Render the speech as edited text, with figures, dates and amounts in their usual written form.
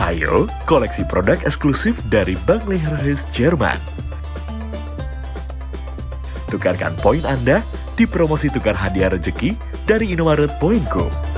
Ayo, koleksi produk eksklusif dari Bank Leherhus Jerman. Tukarkan poin Anda di promosi tukar hadiah rezeki dari Indomaret Poinko.